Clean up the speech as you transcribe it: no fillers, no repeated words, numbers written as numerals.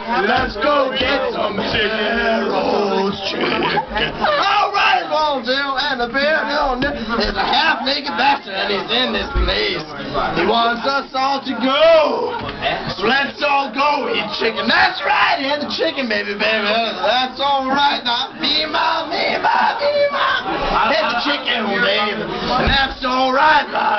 Let's go get some Harold's chicken. All right, Voltaire, and the bear is a half-naked bastard, and he's in this place. He wants us all to go. So let's all go eat chicken. That's right, eat the chicken, baby. That's all right. Now, me, ma. Hit the chicken, baby. And that's all right, ma.